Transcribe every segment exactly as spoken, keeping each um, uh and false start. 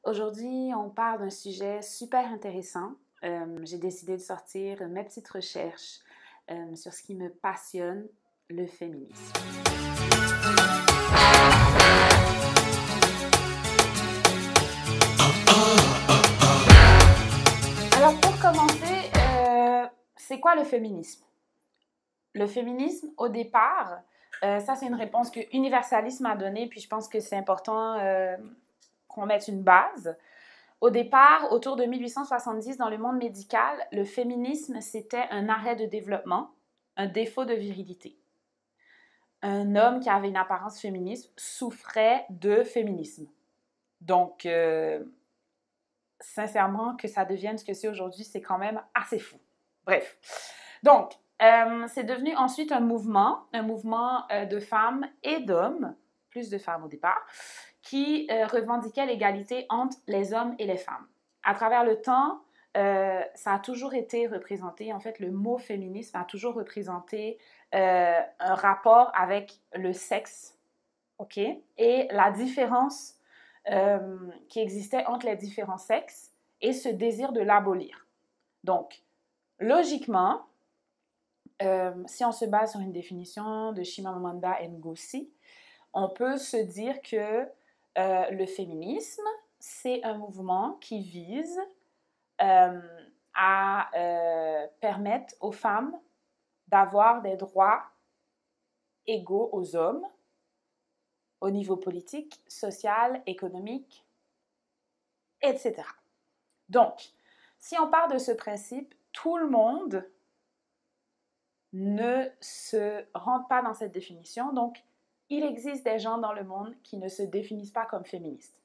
Aujourd'hui, on parle d'un sujet super intéressant. Euh, j'ai décidé de sortir mes petites recherches euh, sur ce qui me passionne, le féminisme. Alors, pour commencer, euh, c'est quoi le féminisme? Le féminisme, au départ, euh, ça c'est une réponse que Universalisme a donnée, puis je pense que c'est important euh, qu'on mette une base. Au départ, autour de mille huit cent soixante-dix, dans le monde médical, le féminisme, c'était un arrêt de développement, un défaut de virilité. Un homme qui avait une apparence féministe souffrait de féminisme. Donc, euh, sincèrement, que ça devienne ce que c'est aujourd'hui, c'est quand même assez fou. Bref. Donc, euh, c'est devenu ensuite un mouvement, un mouvement euh, de femmes et d'hommes, plus de femmes au départ, qui euh, revendiquait l'égalité entre les hommes et les femmes. À travers le temps, euh, ça a toujours été représenté, en fait, le mot féminisme a toujours représenté euh, un rapport avec le sexe, ok? Et la différence euh, qui existait entre les différents sexes et ce désir de l'abolir. Donc, logiquement, euh, si on se base sur une définition de Chimamanda Ngozi, on peut se dire que euh, le féminisme, c'est un mouvement qui vise euh, à euh, permettre aux femmes d'avoir des droits égaux aux hommes au niveau politique, social, économique, et cetera. Donc, si on part de ce principe, tout le monde ne se rentre pas dans cette définition. Donc, il existe des gens dans le monde qui ne se définissent pas comme féministes.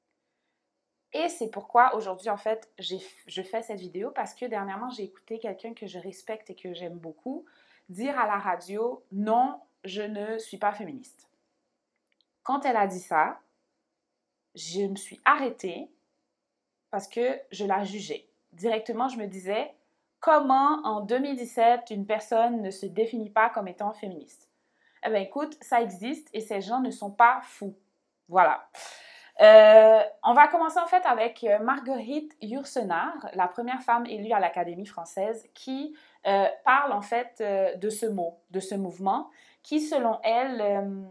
Et c'est pourquoi aujourd'hui, en fait, j'ai, je fais cette vidéo parce que dernièrement, j'ai écouté quelqu'un que je respecte et que j'aime beaucoup dire à la radio « Non, je ne suis pas féministe ». Quand elle a dit ça, je me suis arrêtée parce que je la jugeais. Directement, je me disais « Comment en deux mille dix-sept, une personne ne se définit pas comme étant féministe ?» Eh bien, écoute, ça existe et ces gens ne sont pas fous. Voilà. Euh, on va commencer en fait avec Marguerite Yourcenar, la première femme élue à l'Académie française, qui euh, parle en fait euh, de ce mot, de ce mouvement, qui selon elle euh,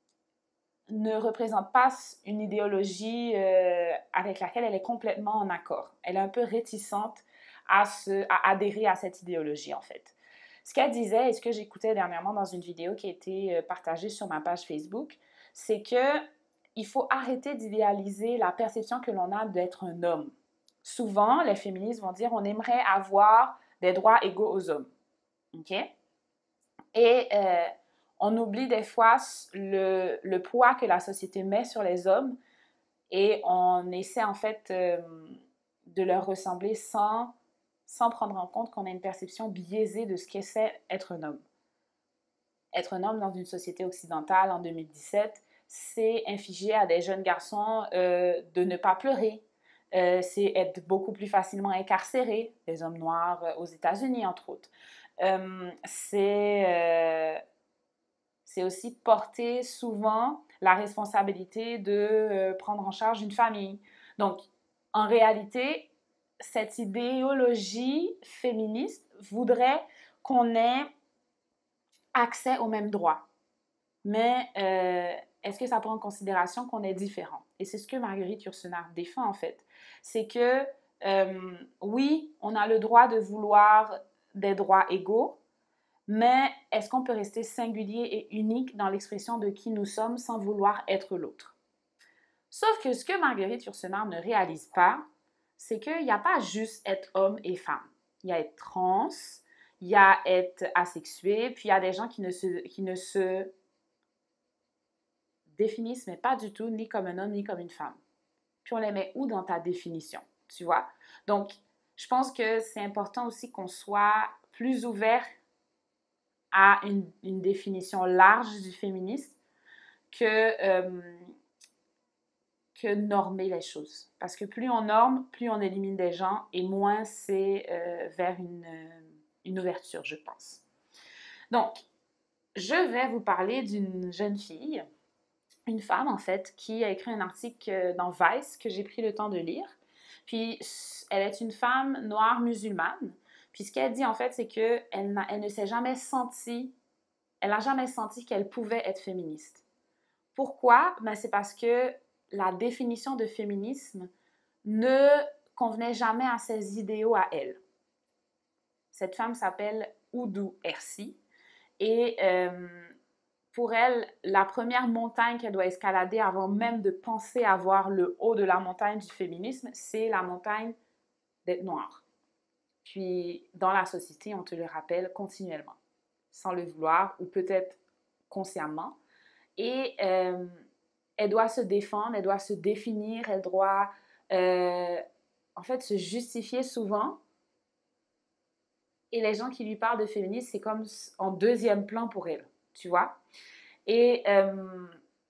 ne représente pas une idéologie euh, avec laquelle elle est complètement en accord. Elle est un peu réticente à, se, à adhérer à cette idéologie en fait. Ce qu'elle disait et ce que j'écoutais dernièrement dans une vidéo qui a été partagée sur ma page Facebook, c'est que il faut arrêter d'idéaliser la perception que l'on a d'être un homme. Souvent, les féministes vont dire on aimerait avoir des droits égaux aux hommes. OK? Et euh, on oublie des fois le, le poids que la société met sur les hommes et on essaie en fait euh, de leur ressembler sans, sans prendre en compte qu'on a une perception biaisée de ce que c'est être un homme. Être un homme dans une société occidentale en deux mille dix-sept, c'est infliger à des jeunes garçons euh, de ne pas pleurer. Euh, c'est être beaucoup plus facilement incarcéré, les hommes noirs euh, aux États-Unis, entre autres. Euh, c'est, euh, c'est aussi porter souvent la responsabilité de euh, prendre en charge une famille. Donc, en réalité, cette idéologie féministe voudrait qu'on ait accès aux mêmes droits. Mais euh, est-ce que ça prend en considération qu'on est différent? Et c'est ce que Marguerite Yourcenar défend en fait. C'est que euh, oui, on a le droit de vouloir des droits égaux, mais est-ce qu'on peut rester singulier et unique dans l'expression de qui nous sommes sans vouloir être l'autre? Sauf que ce que Marguerite Yourcenar ne réalise pas, c'est qu'il n'y a pas juste être homme et femme. Il y a être trans, il y a être asexué, puis il y a des gens qui ne se, qui ne se définissent, mais pas du tout, ni comme un homme, ni comme une femme. Puis on les met où dans ta définition, tu vois? Donc, je pense que c'est important aussi qu'on soit plus ouvert à une, une définition large du féminisme que, euh, que normer les choses. Parce que plus on norme, plus on élimine des gens et moins c'est euh, vers une, une ouverture, je pense. Donc, je vais vous parler d'une jeune fille une femme, en fait, qui a écrit un article dans Vice que j'ai pris le temps de lire. Puis, elle est une femme noire musulmane. Puis, ce qu'elle dit, en fait, c'est qu'elle elle ne s'est jamais sentie, elle n'a jamais senti qu'elle pouvait être féministe. Pourquoi? Ben, c'est parce que la définition de féminisme ne convenait jamais à ses idéaux à elle. Cette femme s'appelle Oudou Hersi. Et euh, pour elle, la première montagne qu'elle doit escalader avant même de penser à voir le haut de la montagne du féminisme, c'est la montagne d'être noire. Puis, dans la société, on te le rappelle continuellement, sans le vouloir ou peut-être consciemment. Et euh, elle doit se défendre, elle doit se définir, elle doit euh, en fait se justifier souvent. Et les gens qui lui parlent de féminisme, c'est comme en deuxième plan pour elle, tu vois. Et euh,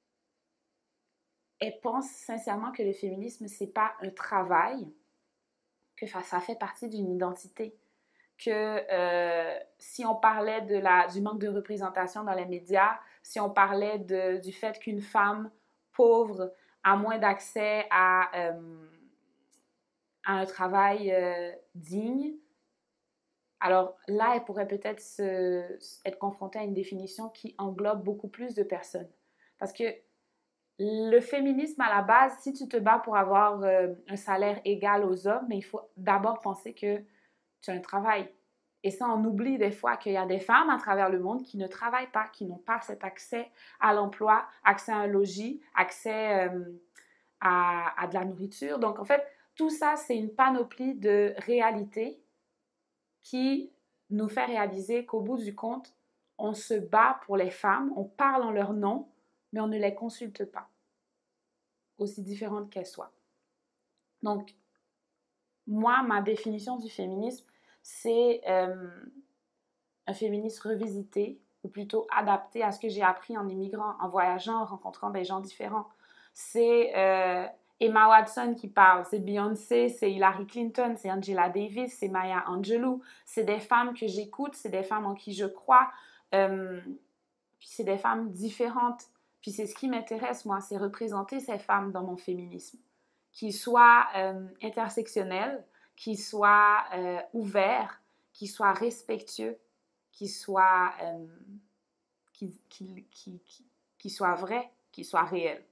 elle pense sincèrement que le féminisme, c'est pas un travail, que ça fait partie d'une identité. Que euh, si on parlait de la, du manque de représentation dans les médias, si on parlait de, du fait qu'une femme pauvre a moins d'accès à, euh, à un travail euh, digne, alors là, elle pourrait peut-être se, être confrontée à une définition qui englobe beaucoup plus de personnes. Parce que le féminisme, à la base, si tu te bats pour avoir euh, un salaire égal aux hommes, mais il faut d'abord penser que tu as un travail. Et ça, on oublie des fois qu'il y a des femmes à travers le monde qui ne travaillent pas, qui n'ont pas cet accès à l'emploi, accès à un logis, accès euh, à, à de la nourriture. Donc, en fait, tout ça, c'est une panoplie de réalités qui nous fait réaliser qu'au bout du compte, on se bat pour les femmes, on parle en leur nom, mais on ne les consulte pas, aussi différentes qu'elles soient. Donc, moi, ma définition du féminisme, c'est euh, un féminisme revisité, ou plutôt adapté à ce que j'ai appris en immigrant, en voyageant, en rencontrant des gens différents. C'est euh, Emma Watson qui parle, c'est Beyoncé, c'est Hillary Clinton, c'est Angela Davis, c'est Maya Angelou. C'est des femmes que j'écoute, c'est des femmes en qui je crois. Euh, puis c'est des femmes différentes. Puis c'est ce qui m'intéresse, moi, c'est représenter ces femmes dans mon féminisme. Qui soient euh, intersectionnels, qui soient euh, ouverts, qui soient respectueux, qui soient, euh, qui, qui, qui, qui, qui soient vrais, qui soient réels.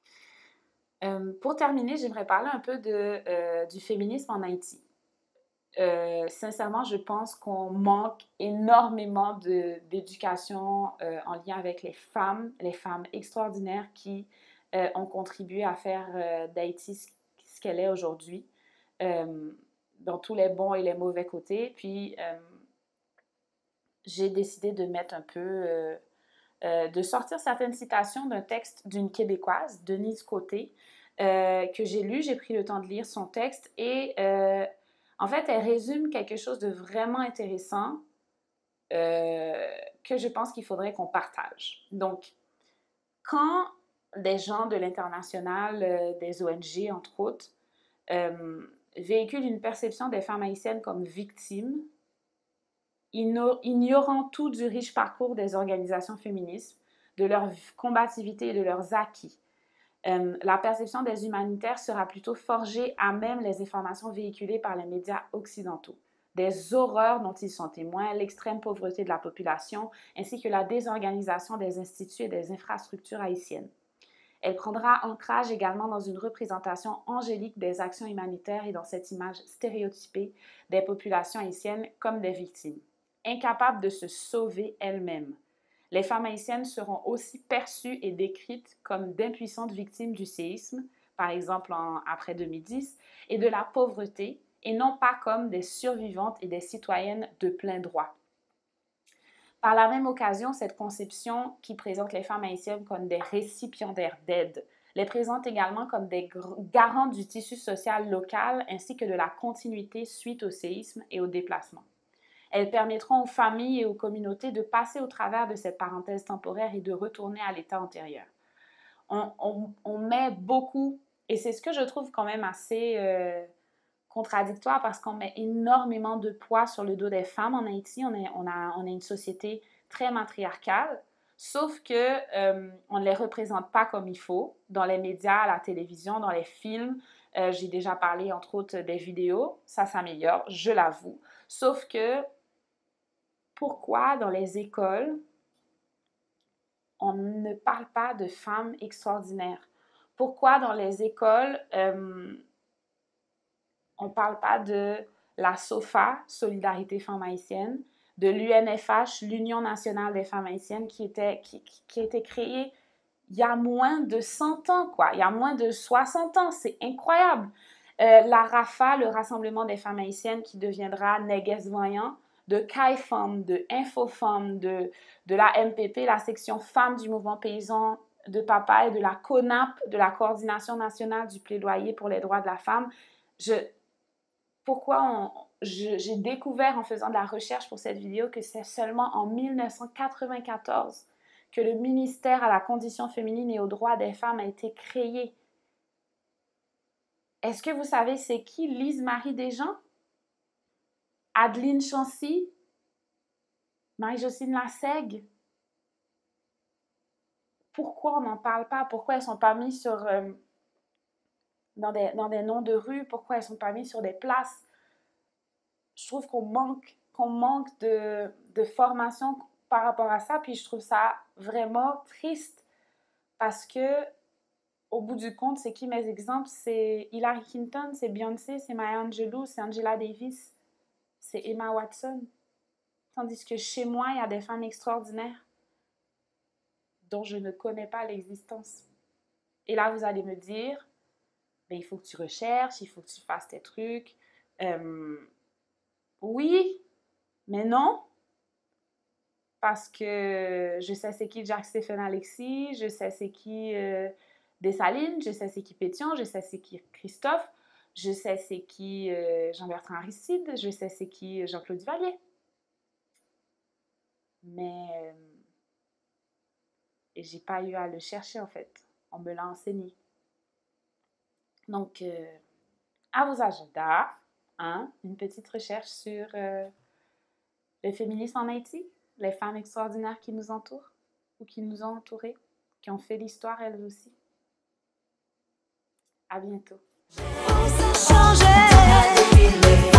Euh, pour terminer, j'aimerais parler un peu de, euh, du féminisme en Haïti. Euh, sincèrement, je pense qu'on manque énormément de, d'éducation euh, en lien avec les femmes, les femmes extraordinaires qui euh, ont contribué à faire euh, d'Haïti ce, ce qu'elle est aujourd'hui, euh, dans tous les bons et les mauvais côtés. Puis, euh, j'ai décidé de mettre un peu, euh, euh, de sortir certaines citations d'un texte d'une Québécoise, Denise Côté, euh, que j'ai lu. J'ai pris le temps de lire son texte et euh, en fait, elle résume quelque chose de vraiment intéressant euh, que je pense qu'il faudrait qu'on partage. Donc, quand des gens de l'international, euh, des O N G entre autres, euh, véhiculent une perception des femmes haïtiennes comme victimes, ignorant tout du riche parcours des organisations féministes, de leur combativité et de leurs acquis. Euh, la perception des humanitaires sera plutôt forgée à même les informations véhiculées par les médias occidentaux, des horreurs dont ils sont témoins, l'extrême pauvreté de la population, ainsi que la désorganisation des instituts et des infrastructures haïtiennes. Elle prendra ancrage également dans une représentation angélique des actions humanitaires et dans cette image stéréotypée des populations haïtiennes comme des victimes, incapables de se sauver elles-mêmes. Les femmes haïtiennes seront aussi perçues et décrites comme d'impuissantes victimes du séisme, par exemple en, après deux mille dix, et de la pauvreté, et non pas comme des survivantes et des citoyennes de plein droit. Par la même occasion, cette conception qui présente les femmes haïtiennes comme des récipiendaires d'aide les présente également comme des garants du tissu social local ainsi que de la continuité suite au séisme et au déplacement. Elles permettront aux familles et aux communautés de passer au travers de cette parenthèse temporaire et de retourner à l'état antérieur. On, on, on met beaucoup, et c'est ce que je trouve quand même assez euh, contradictoire parce qu'on met énormément de poids sur le dos des femmes en Haïti. On, est, on, a, on a une société très matriarcale. Sauf que euh, on ne les représente pas comme il faut dans les médias, à la télévision, dans les films. Euh, j'ai déjà parlé, entre autres, des vidéos. Ça s'améliore, je l'avoue. Sauf que, pourquoi dans les écoles, on ne parle pas de femmes extraordinaires? Pourquoi dans les écoles, euh, on ne parle pas de la SOFA, Solidarité Femmes Haïtiennes, de l'U N F H, l'Union nationale des femmes haïtiennes, qui, était, qui, qui a été créée il y a moins de cent ans, quoi. Il y a moins de soixante ans. C'est incroyable. Euh, la RAFA, le Rassemblement des femmes haïtiennes, qui deviendra Néguès Voyant, de C A I F M, de InfoFemme, de, de la M P P, la section femmes du mouvement paysan de Papa, et de la CONAP, de la Coordination nationale du plaidoyer pour les droits de la femme. Je, pourquoi on, je, j'ai découvert en faisant de la recherche pour cette vidéo que c'est seulement en mille neuf cent quatre-vingt-quatorze que le ministère à la condition féminine et aux droits des femmes a été créé. Est-ce que vous savez c'est qui Lise-Marie Desjans? Adeline Chancy? Marie-Jocelyne Lassègue? Pourquoi on n'en parle pas? Pourquoi elles ne sont pas mises sur, euh, dans, des, dans des noms de rue? Pourquoi elles ne sont pas mises sur des places? Je trouve qu'on manque, qu'on manque de, de formation par rapport à ça, puis je trouve ça vraiment triste parce que, au bout du compte, c'est qui mes exemples? C'est Hillary Clinton, c'est Beyoncé, c'est Maya Angelou, c'est Angela Davis, c'est Emma Watson. Tandis que chez moi, il y a des femmes extraordinaires dont je ne connais pas l'existence. Et là, vous allez me dire, ben, il faut que tu recherches, il faut que tu fasses tes trucs. Euh, oui, mais non. Parce que je sais c'est qui Jacques-Stéphane Alexis, je sais c'est qui euh, Dessalines, je sais c'est qui Pétion, je sais c'est qui Christophe, je sais c'est qui euh, Jean-Bertrand Aristide, je sais c'est qui Jean-Claude Duvalier. Mais euh, j'ai pas eu à le chercher en fait, on me l'a enseigné. Donc, euh, à vos agendas, hein, une petite recherche sur euh, le féminisme en Haïti, les femmes extraordinaires qui nous entourent ou qui nous ont entourées, qui ont fait l'histoire elles aussi. À bientôt.